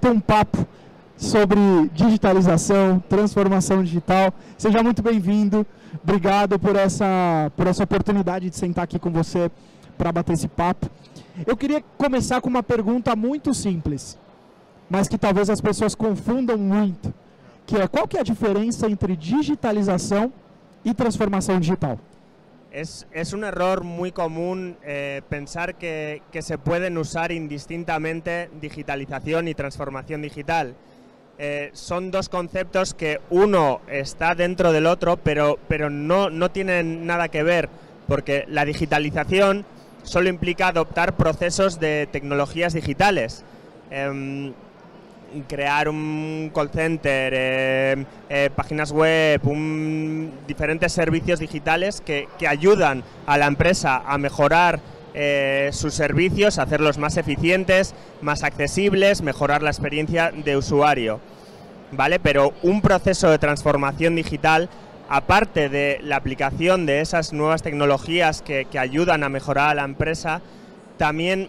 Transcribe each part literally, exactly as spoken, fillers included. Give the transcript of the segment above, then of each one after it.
bater um papo sobre digitalização, transformação digital. Seja muito bem-vindo. Obrigado por essa, por essa oportunidade de sentar aqui com você para bater esse papo. Eu queria começar com uma pergunta muito simples, mas que talvez as pessoas confundam muito, que é: qual que é a diferença entre digitalização y transformación digital? Es, es un error muy común eh, pensar que, que se pueden usar indistintamente digitalización y transformación digital. Eh, son dos conceptos que uno está dentro del otro, pero, pero no, no tienen nada que ver, porque la digitalización solo implica adoptar procesos de tecnologías digitales. Eh, crear un call center, eh, eh, páginas web, un, diferentes servicios digitales que, que ayudan a la empresa a mejorar eh, sus servicios, hacerlos más eficientes, más accesibles, mejorar la experiencia de usuario, ¿vale? Pero un proceso de transformación digital, aparte de la aplicación de esas nuevas tecnologías que, que ayudan a mejorar a la empresa, también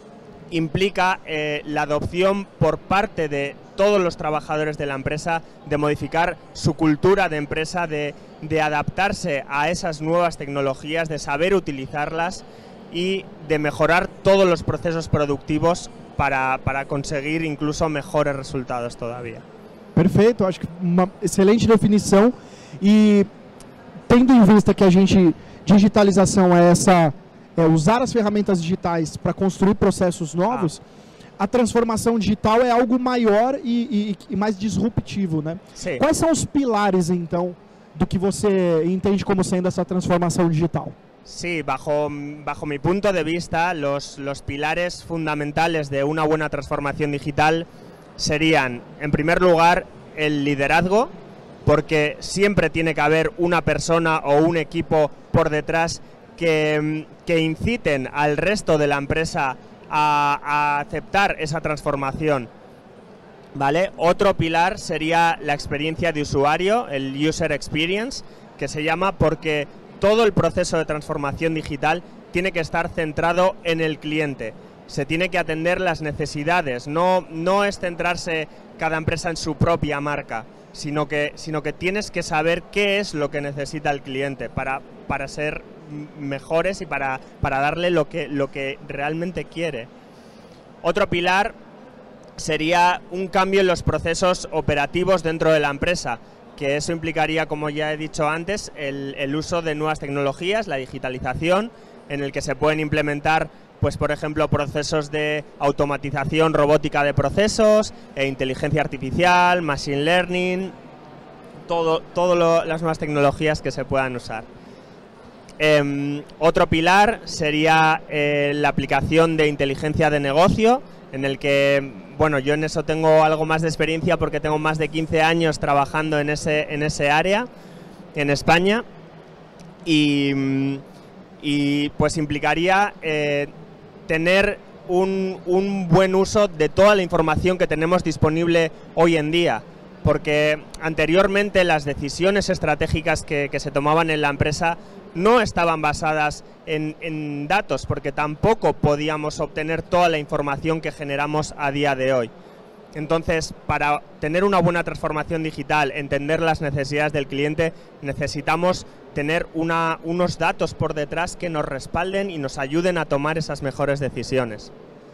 implica eh, la adopción por parte de todos los trabajadores de la empresa de modificar su cultura de empresa, de, de adaptarse a esas nuevas tecnologías, de saber utilizarlas y de mejorar todos los procesos productivos para, para conseguir incluso mejores resultados todavía. Perfeito, acho que uma excelente definição. E tendo em vista que a gente, digitalização é essa, é usar as ferramentas digitais para construir processos novos, ah. a transformação digital é algo maior e, e, e mais disruptivo, né? Sim. Quais são os pilares, então, do que você entende como sendo essa transformação digital? Sí, bajo, bajo mi punto de vista, los, los pilares fundamentales de una buena transformación digital serían, en primer lugar, el liderazgo, porque siempre tiene que haber una persona o un equipo por detrás que, que inciten al resto de la empresa a, a aceptar esa transformación, ¿vale? Otro pilar sería la experiencia de usuario, el user experience, que se llama porque todo el proceso de transformación digital tiene que estar centrado en el cliente. Se tiene que atender las necesidades, no, no es centrarse cada empresa en su propia marca, sino que, sino que tienes que saber qué es lo que necesita el cliente para, para ser mejores y para, para darle lo que, lo que realmente quiere. Otro pilar sería un cambio en los procesos operativos dentro de la empresa, que eso implicaría, como ya he dicho antes, el, el uso de nuevas tecnologías, la digitalización, en el que se pueden implementar, pues por ejemplo, procesos de automatización robótica de procesos, e inteligencia artificial, machine learning, todo, todo lo, las nuevas tecnologías que se puedan usar. Eh, otro pilar sería eh, la aplicación de inteligencia de negocio, en el que, bueno, yo en eso tengo algo más de experiencia porque tengo más de quince años trabajando en ese, en ese área, en España, y, y pues implicaría eh, tener un, un buen uso de toda la información que tenemos disponible hoy en día, porque anteriormente las decisiones estratégicas que, que se tomaban en la empresa no estaban basadas en, en datos, porque tampoco podíamos obtener toda la información que generamos a día de hoy. Entonces, para tener una buena transformación digital, entender las necesidades del cliente, necesitamos tener una, unos datos por detrás que nos respalden y nos ayuden a tomar esas mejores decisiones.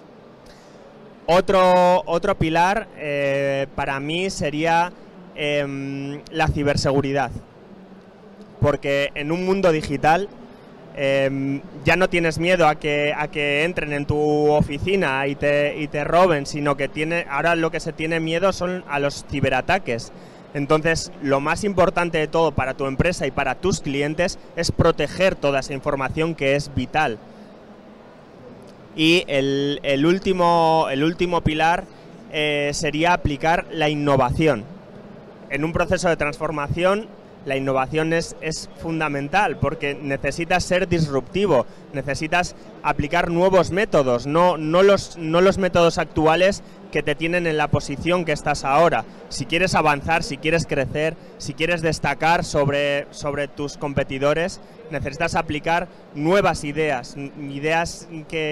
Otro, otro pilar eh, para mí sería eh, la ciberseguridad, porque en un mundo digital eh, ya no tienes miedo a que, a que entren en tu oficina y te, y te roben, sino que tiene, ahora lo que se tiene miedo son a los ciberataques. Entonces, lo más importante de todo para tu empresa y para tus clientes es proteger toda esa información que es vital. Y el, el, último, el último pilar eh, sería aplicar la innovación. En un proceso de transformación, la innovación es, es fundamental porque necesitas ser disruptivo, necesitas aplicar nuevos métodos, no, no, los, no los métodos actuales que te tienen en la posición que estás ahora. Si quieres avanzar, si quieres crecer, si quieres destacar sobre, sobre tus competidores, necesitas aplicar nuevas ideas, ideas que,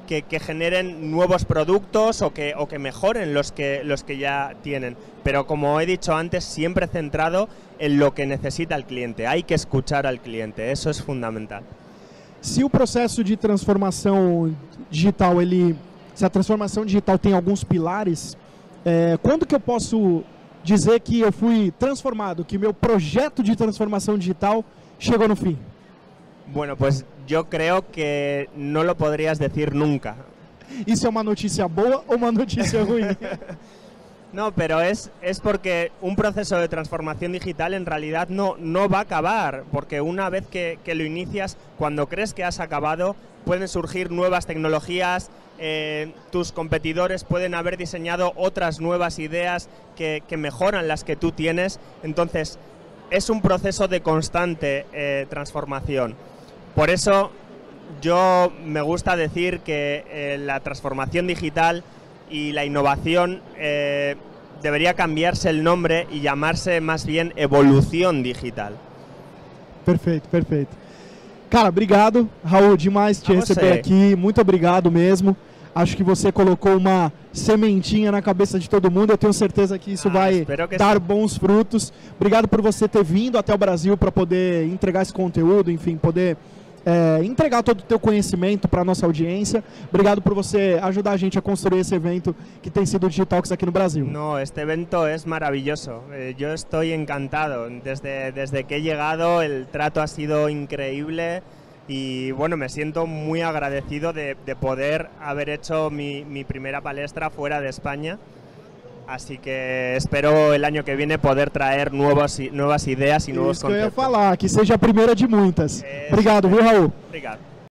que, que generen nuevos productos o que, o que mejoren los que, los que ya tienen. Pero como he dicho antes, siempre centrado en lo que necesita el cliente. Hay que escuchar al cliente, eso es fundamental. Se o processo de transformação digital, ele, se a transformação digital tem alguns pilares, é, quando que eu posso dizer que eu fui transformado, que meu projeto de transformação digital chegou no fim? Bueno, pues yo creo que no lo podrías decir nunca. Isso é uma notícia boa ou uma notícia ruim? No, pero es, es porque un proceso de transformación digital en realidad no, no va a acabar, porque una vez que, que lo inicias, cuando crees que has acabado, pueden surgir nuevas tecnologías, eh, tus competidores pueden haber diseñado otras nuevas ideas que, que mejoran las que tú tienes, entonces es un proceso de constante eh, transformación. Por eso yo me gusta decir que eh, la transformación digital y la innovación eh, debería cambiarse el nombre y llamarse más bien evolución digital. Perfeito, perfeito. Cara, obrigado, Raul, demais te receber aqui, muito obrigado mesmo. Acho que você colocou uma sementinha na cabeça de todo mundo, eu tenho certeza que isso ah, vai que dar sim. bons frutos. Obrigado por você ter vindo até o Brasil para poder entregar esse conteúdo, enfim, poder É, entregar todo o teu conhecimento para a nossa audiência. Obrigado por você ajudar a gente a construir esse evento que tem sido o Digitalks aqui no Brasil. No, este evento es maravilloso. Eh, yo estoy encantado. Desde, desde que he llegado el trato ha sido increíble y bueno, me siento muy agradecido de, de poder haber hecho mi, mi primera palestra fuera de España. Así que espero el año que viene poder traer nuevas, nuevas ideas y nuevos Isso conceptos. Que eu ia falar, que seja a primeira de muitas. É, Obrigado, viu, Raul? Obrigado.